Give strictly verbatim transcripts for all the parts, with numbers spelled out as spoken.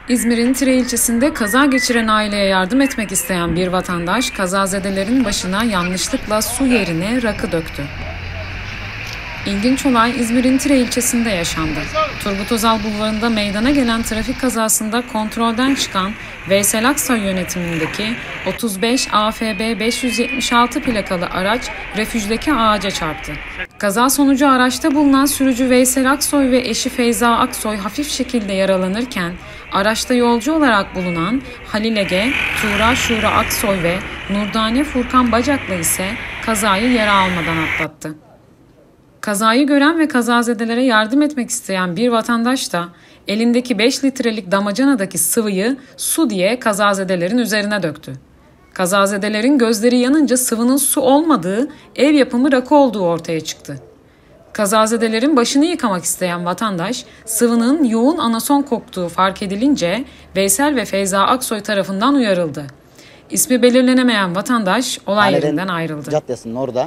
İzmir'in Tire ilçesinde kaza geçiren aileye yardım etmek isteyen bir vatandaş kazazedelerin başına yanlışlıkla su yerine rakı döktü. İlginç olay İzmir'in Tire ilçesinde yaşandı. Turgut Özal Bulvarı'nda meydana gelen trafik kazasında kontrolden çıkan Veysel Aksoy yönetimindeki otuz beş A F B beş yüz yetmiş altı plakalı araç refüjdeki ağaca çarptı. Kaza sonucu araçta bulunan sürücü Veysel Aksoy ve eşi Feyza Aksoy hafif şekilde yaralanırken, araçta yolcu olarak bulunan Halil Ege, Tuğra Şura Aksoy ve Nurdane Furkan Bacaklı ise kazayı yara almadan atlattı. Kazayı gören ve kazazedelere yardım etmek isteyen bir vatandaş da elindeki beş litrelik damacanadaki sıvıyı su diye kazazedelerin üzerine döktü. Kazazedelerin gözleri yanınca sıvının su olmadığı, ev yapımı rakı olduğu ortaya çıktı. Kazazedelerin başını yıkamak isteyen vatandaş, sıvının yoğun anason koktuğu fark edilince Veysel ve Feyza Aksoy tarafından uyarıldı. İsmi belirlenemeyen vatandaş olay yerinden ayrıldı. Caddesinin orada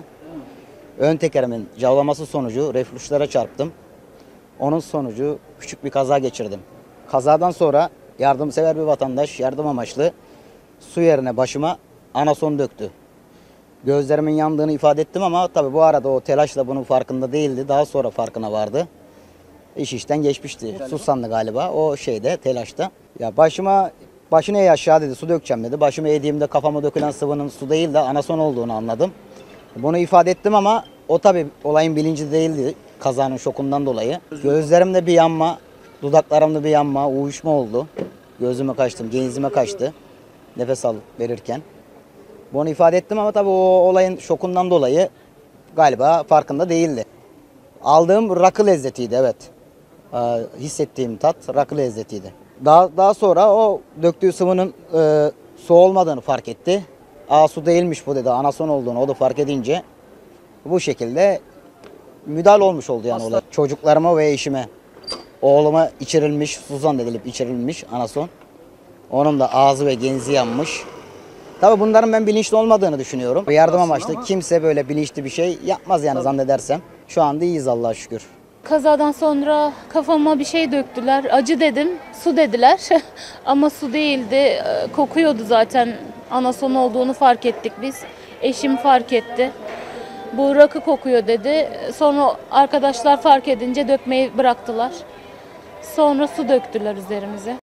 ön tekerimin cavlaması sonucu reflüşlere çarptım. Onun sonucu küçük bir kaza geçirdim. Kazadan sonra yardımsever bir vatandaş yardım amaçlı su yerine başıma anason döktü. Gözlerimin yandığını ifade ettim ama tabii bu arada o telaşla bunun farkında değildi. Daha sonra farkına vardı. İş işten geçmişti. Su sandı galiba o şeyde, telaşta. Ya başıma başını eğ aşağı dedi, su dökeceğim dedi. Başımı eğdiğimde kafama dökülen sıvının su değil de anason olduğunu anladım. Bunu ifade ettim ama o tabii olayın bilinci değildi kazanın şokundan dolayı. Gözlerimde bir yanma, dudaklarımda bir yanma, uyuşma oldu. Gözüme kaçtım, genzime kaçtı nefes alıp verirken. Bunu ifade ettim ama tabii o olayın şokundan dolayı galiba farkında değildi. Aldığım rakı lezzetiydi, evet. Ee, hissettiğim tat rakı lezzetiydi. Daha, daha sonra o döktüğü sıvının e, su olmadığını fark etti. Aa, su değilmiş bu dedi, anason olduğunu o da fark edince bu şekilde müdahale olmuş oldu yani olay. Çocuklarıma ve eşime, oğluma içirilmiş, Suzan edilip içirilmiş anason. Onun da ağzı ve genzi yanmış. Tabii bunların ben bilinçli olmadığını düşünüyorum. Yardım amaçlı ama kimse böyle bilinçli bir şey yapmaz yani, tabii, zannedersem. Şu anda iyiyiz Allah'a şükür. Kazadan sonra kafama bir şey döktüler. Acı dedim, su dediler. Ama su değildi. Kokuyordu zaten. Anason olduğunu fark ettik biz. Eşim fark etti. Bu rakı kokuyor dedi. Sonra arkadaşlar fark edince dökmeyi bıraktılar. Sonra su döktüler üzerimize.